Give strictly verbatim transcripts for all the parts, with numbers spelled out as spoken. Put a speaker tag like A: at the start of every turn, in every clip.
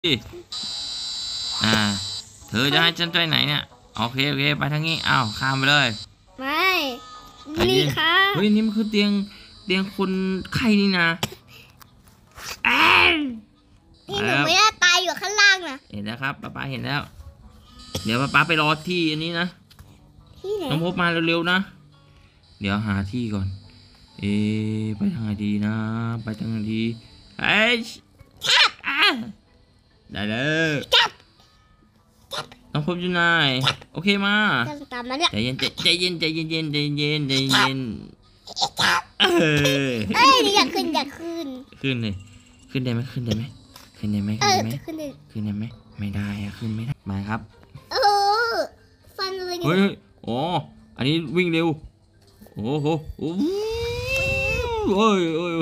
A: อ่าเธอจะให้ฉันไปไหนเนี่ยโอเคโอเคไปทางนี้อ้าวข้ามไปเลย
B: ไม่นี่ค่ะ
A: เฮ้ยนี่มันคือเตียงเตียงคนไข้นี่นะ
B: นี่หนูไม่ได้ตายอยู่ข้างล่างนะ
A: เห็นแล้วครับป้าป้าเห็นแล้วเดี๋ยวป้าป้าไปรอที่อันนี้นะ
B: ที่ไหน
A: น้องพบมาเร็วๆนะเดี๋ยวหาที่ก่อนเอ๊ไปทางไหนดีนะไปทางไหนดีเอ้ยได้เลยน้องพบอยู่ไหนโอเคมา
B: ตามมาเนี่ย
A: ใจเย็นใจเย็นใจเย็นใจเย็นใจเย็นใจเย็นเออ
B: เอ้ยอยากขึ้นอยากขึ้น
A: ขึ้นเลยขึ้นได้ไหมขึ้นได้ไหมขึ้นได้ไหมขึ้นได้ไหม
B: ขึ้นได้
A: ขึ้นได้ไหมไม่ได้อะขึ้นไม่ได้มาครับ
B: เออฟันเลย
A: เฮ้ยอ๋ออันนี้วิ่งเร็วโอ้โหโอ้โอ้ยโอ้ย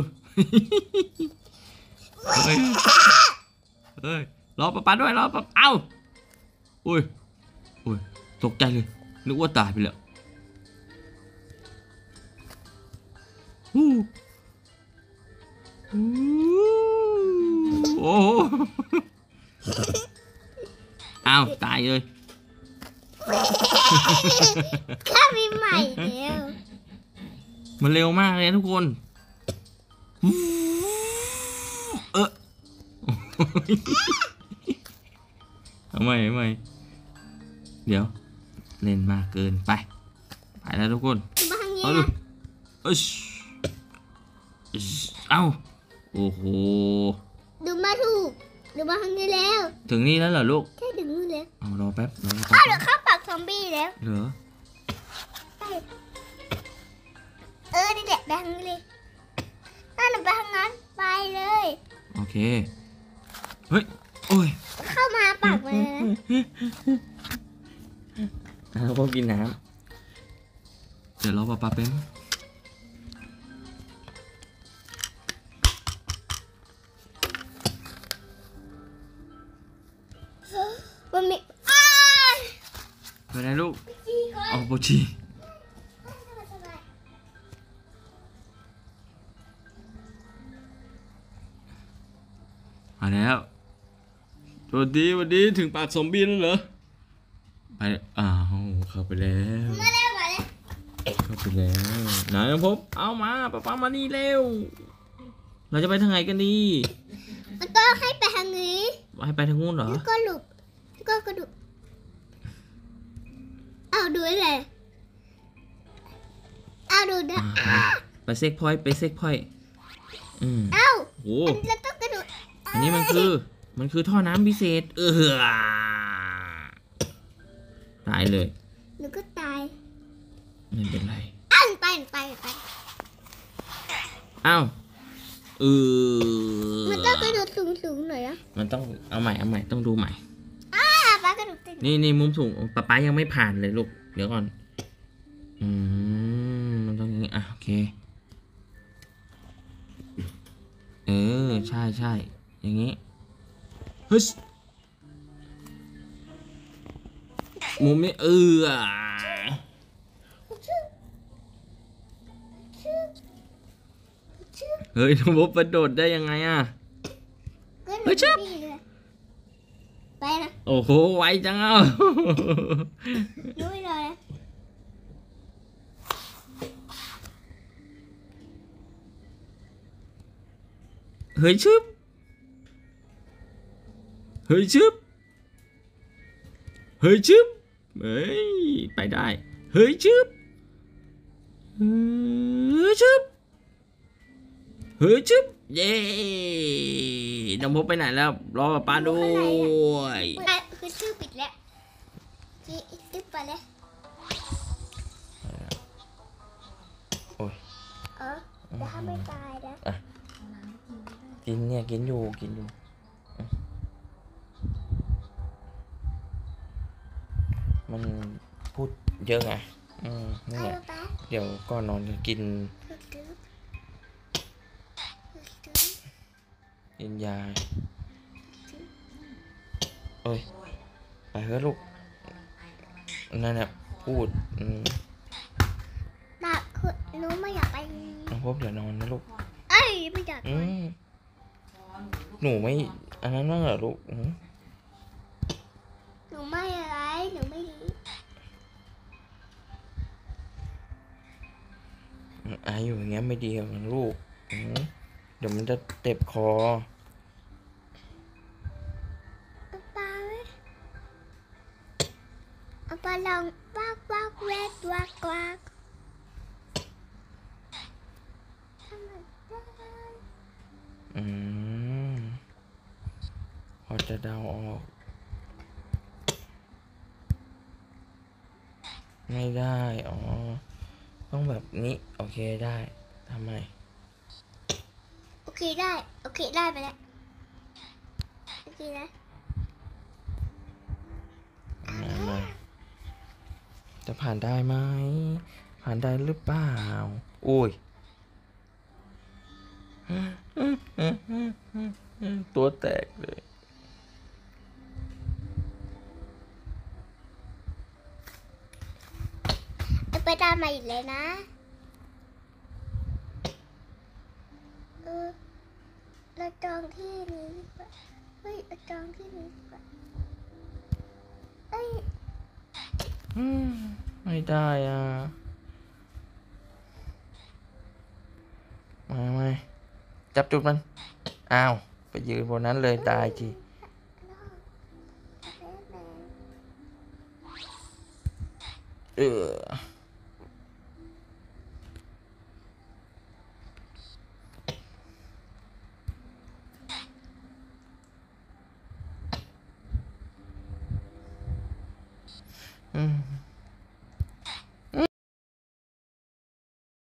A: เฮ้ยเฮ้ยรอป๊าป๊าด้วยรอป๊าเอ้าโอ้ยโอ้ยตกใจเลยนึกว่าตายไปแล้วฮู้โอ้อ้าวตายเลย
B: ข้ามีใหม่แล้ว
A: มันเร็วมากเลยทุกคนเออทำไมทำไมเดี๋ยวเล่นมากเกินไปไปแล้วทุกคนเอาดูเอ้ยเอ้าโอ้โห
B: ดูมาถูกดูมาทางนี้แล้ว
A: ถึงนี่แล้วเหรอลูก
B: ใช่ถึงนี่แล้ว
A: เอารอแป๊บรอแป๊บ
B: อ้าวเดี๋ยวเข้าปากซอมบี้แล้ว
A: เหรอ
B: เออนี่แหละไปทางนี้เลยน่าหนูไปทางนั้นไปเลย
A: โอเคเฮ้ยโอ้ย
B: เข้ามาปากเลยนะ
A: เราพอกินน้ำเดี๋ยวรอป้าป้าเป็น
B: มันมี
A: ไปไหนลูกอ๋อโบชีมาแล้วสวัสดีสวัสดีถึงปากซอมบี้แล้วเหรอไปอ้าวเข้าไปแล้ว
B: มาแล้วมาแล้ว
A: เข้าไปแล้วไหนน้องพบเอามาป้าป้ามานี่เร็วเราจะไปทางไหนกันดี
B: มันก็ให้ไปทางนี้
A: ให้ไปทางนู้นเหรอ
B: ก็หลุดก็กระดูกเอาดูเลยเอาดูนะ
A: ไปเซ็กพอยต์ไปเซ็กพอยต์อืม
B: เอา
A: โอ้
B: แล้วต้องกระดูก
A: อันนี้มันคือมันคือท่อน้ำพิเศษเออตายเลย
B: หนูก็ตาย
A: ไม่เป็นไร
B: อ้าวไปไปไป
A: อ้าวเออ
B: มันต้องกระโดดสูงสูงหน่อยนะ
A: มันต้องเอาใหม่เอาใหม่ต้องดูใหม่
B: อ้าป้ากระโดดติด
A: นี่นี่มุมสูงป๊าป๊ายังไม่ผ่านเลยลูกเดี๋ยวก่อนอืมมันต้องอย่างนี้อ่ะโอเคเออใช่ใช่อย่างนี้เฮ้ยมุมนี้เออเฮ้ยน้องบ๊อบกระโดดได้ยังไงอ่ะ
B: เฮ้ยชับไปนะ
A: โอ้โหไวจังอ่ะ
B: ดูไปเลย
A: เฮ้ยชึบเฮ้ยชึบเฮ้ยชึบเฮ้ยไปได้เฮ้ยชึบเฮ้ยชึบเฮ้ยชึบเย้น้องพบไปไหนแล้วรอป้าด้วย
B: คือชื่อปิดแล้วจีตึ๊บไปแล้ว
A: โอ้ย
B: เออจะทำไม่ตายนะ
A: กินเนี่ยกินอยู่กินอยู่มันพูดเยอะไงอืมนี่แหละเดี๋ยวก่อนนอนจะกินกินยาโอ้ยไปเถอะลูกนั่นแหละพูดอืม
B: แบบคือหนูไม่อยากไป
A: น้องพบเดี๋ยวนอนนะลูก
B: เอ้ยไม่อยาก
A: อืมหนูไม่
C: อันนั้นบ้างเหรอลูกอืม
B: หนูไม่อะไรหนูไม่ดี
C: ไออยู่อย่างเงี้ยไม่ดีกับลูกอืมเดี๋ยวมันจะเจ็บคอ
B: ป๊าป๊าไหมเอาปลาลองวักวักแวกวักวักทำไมได้
C: อืมพอจะเดาออก ไม่ได้อ๋อต้องแบบนี้โอเคได้ทำไม
B: โอเคได้โอเคได้ไปแล้วโอเคนะ
C: มามาจะผ่านได้ไหมผ่านได้หรือเปล่าอุ้ยตัวแตกเลย
B: เอาไปตามมาอีกเลยนะเออเราจองที่นี้ดีกว่าเฮ้ยเราจองที่นี้ดีกว่าเอ้ย
C: อืมไม่ได้อ่ะมาไหมจับจุดมัน อ้าว ไปยืนบนนั้นเลยตายทีเออ